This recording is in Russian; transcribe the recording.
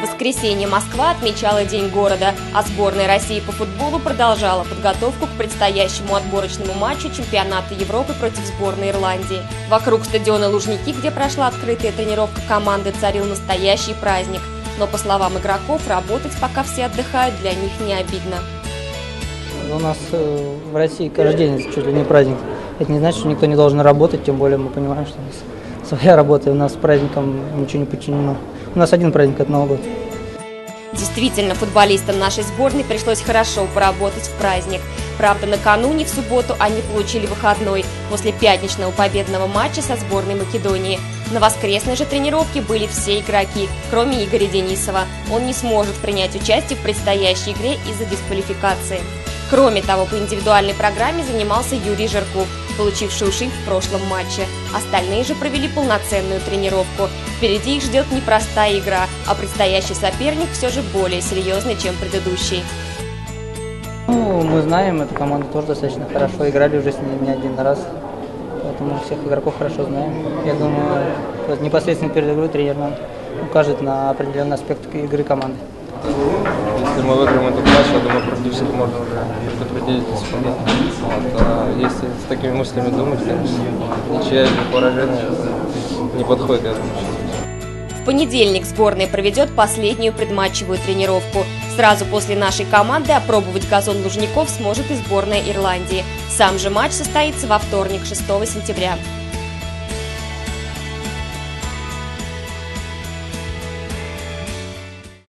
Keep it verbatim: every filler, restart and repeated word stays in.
воскресенье Москва отмечала День города, а сборная России по футболу продолжала подготовку к предстоящему отборочному матчу чемпионата Европы против сборной Ирландии. Вокруг стадиона Лужники, где прошла открытая тренировка команды, царил настоящий праздник. Но, по словам игроков, работать, пока все отдыхают, для них не обидно. У нас в России каждый день чуть ли не праздник. Это не значит, что никто не должен работать, тем более мы понимаем, что у нас своя работа, и у нас с праздником ничего не подчинено. У нас один праздник – это Новый год. Действительно, футболистам нашей сборной пришлось хорошо поработать в праздник. Правда, накануне, в субботу, они получили выходной после пятничного победного матча со сборной Македонии. На воскресной же тренировке были все игроки, кроме Игоря Денисова. Он не сможет принять участие в предстоящей игре из-за дисквалификации. Кроме того, по индивидуальной программе занимался Юрий Жирков, получивший ушиб в прошлом матче. Остальные же провели полноценную тренировку. Впереди их ждет непростая игра, а предстоящий соперник все же более серьезный, чем предыдущий. Ну, мы знаем, эту команду тоже достаточно хорошо, играли уже с ней не один раз, поэтому всех игроков хорошо знаем. Я думаю, вот непосредственно перед игрой тренер нам укажет на определенный аспект игры команды. Если мы выиграем этот матч, я думаю, против всех можно уже предопределить исхода. Вот, а если с такими мыслями думать, конечно, ничья или поражение не подходит, я думаю. В понедельник сборная проведет последнюю предматчевую тренировку. Сразу после нашей команды опробовать газон Лужников сможет и сборная Ирландии. Сам же матч состоится во вторник, шестого сентября.